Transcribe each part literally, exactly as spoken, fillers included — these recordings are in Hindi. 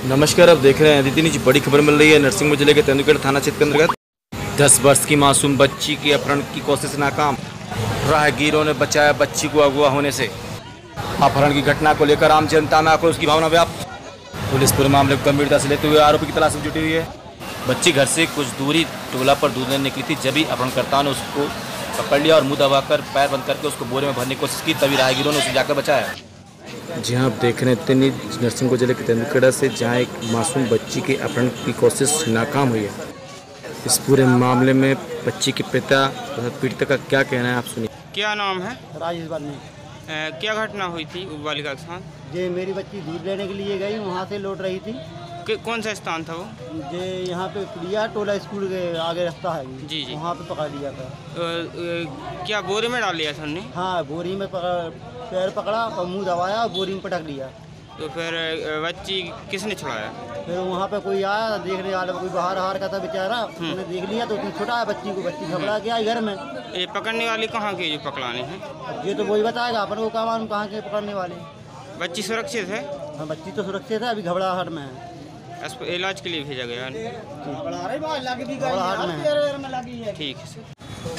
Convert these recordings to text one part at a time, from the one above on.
नमस्कार, आप देख रहे हैं अदिति न्यूज। बड़ी खबर मिल रही है नरसिंहपुर जिले के तेंदुलखेड़ा थाना क्षेत्र के अंतर्गत दस वर्ष की मासूम बच्ची की अपहरण की कोशिश नाकाम। राहगीरों ने बचाया बच्ची को अगवा होने से। अपहरण की घटना को लेकर आम जनता में आक्रोश की भावना व्याप्त। पुलिस पूरे मामले को गंभीरता से लेते हुए आरोपी की तलाश में जुटी हुई है। बच्ची घर से कुछ दूरी टोला पर दूध लेने निकली थी, जब अपहरणकर्ताओं ने उसको पकड़ लिया और मुंह दबाकर पैर बंद करके उसको बोरे में भरने की कोशिश की, तभी राहगीरों ने उसे जाकर बचाया। जी हाँ, आप देख रहे हैं नरसिंहपुर जिले के तेंदुलखेड़ा से, जहाँ एक मासूम बच्ची के अपहरण की कोशिश नाकाम हुई है। इस पूरे मामले में बच्ची के पिता तथा पीड़िता का क्या कहना है, आप सुनिए। क्या नाम है? राजेश बाली। क्या घटना हुई थी बालिका के साथ? जे मेरी बच्ची दूध लेने के लिए गई, वहाँ से लौट रही थी। कि, कौन सा स्थान था वो? जे यहाँ पे पुलिया टोला स्कूल के आगे रास्ता है, जी जी, वहाँ पे पकड़ लिया था। आ, आ, क्या बोरे में डाल लिया था उन्हें? हाँ, बोरी में पकड़, पैर पकड़ा और मुंह दबाया और बोरी में पटक लिया। तो फिर बच्ची किसने छुड़ाया? फिर वहाँ पे कोई आया देखने वाला, कोई बाहर हार का था बेचारा, उसने देख लिया तो उसने छुड़ाया बच्ची को। बच्ची घबरा गया घर में। ये पकड़ने वाले कहाँ के जो पकड़ाने हैं? ये तो वही बताएगा, अपन को कहाँ मालूम कहाँ के पकड़ने वाले। बच्ची सुरक्षित है? हाँ, बच्ची तो सुरक्षित है, अभी घबराहट में है। इलाज के लिए भेजा गया? घबराहट में है। ठीक है सर।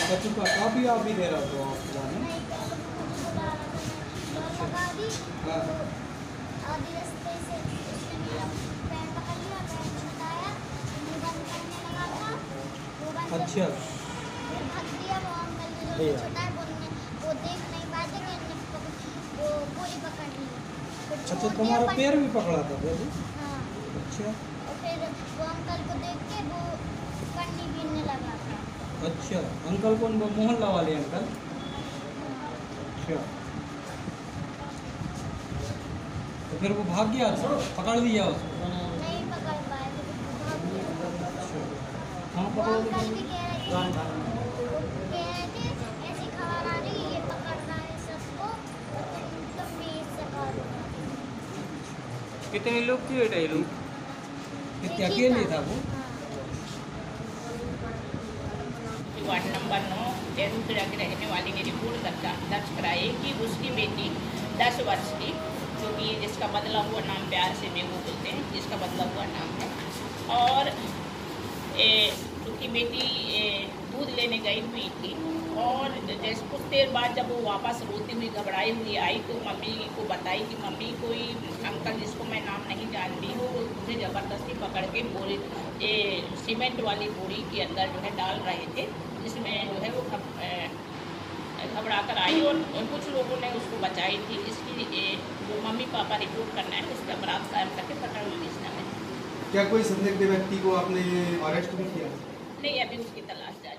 अच्छा, अच्छा, तुम्हारा पैर भी पकड़ा था? हाँ। अच्छा, और फिर वो अंकल को देख के वो पन्नी गिरने लगा था। अच्छा, अंकल कौन? मोहल्ला वाले अंकल? अच्छा, तो फिर वो भाग गया था, पकड़ लिया उसको? नहीं पकड़ पाए थे, भाग गया। अच्छा, हाँ, वो पकड़ो तो अंकल भी कह रहे थे, कह रहे थे ऐसी खबर आ रही है, ये पकड़ रहा है सबको, तुम तुम भी इससे करो। कितने लोग थे बेटा ये लोग? कितने अकेले था वो? वार्ड नंबर नौ तेंदुलखेड़ा की रहने वाली ने रिपोर्ट दर्ज कराई कि उसकी बेटी दस वर्ष की, जो कि जिसका बदला हुआ नाम प्यार से मेगू बोलते हैं, जिसका बदला हुआ नाम है, और उसकी बेटी ए, दूध लेने गई हुई थी। और जैसे कुछ देर बाद जब वो वापस रोती हुई घबराई हुई आई तो मम्मी को बताई कि मम्मी कोई अंकल जिसको मैं नाम नहीं जानती हूँ, वो मुझे ज़बरदस्ती पकड़ के बोरी ये सीमेंट वाली बोरी के अंदर जो है डाल रहे थे, जिसमें जो है वो घबरा कर आई और कुछ लोगों ने उसको बचाई थी। इसकी जो मम्मी पापा रिपोर्ट करना है उस पर अपराध कायम करके पकड़ भेजना है। क्या कोई संदिग्ध व्यक्ति को आपने अरेस्ट भी किया? नहीं, अभी उसकी तलाश जारी।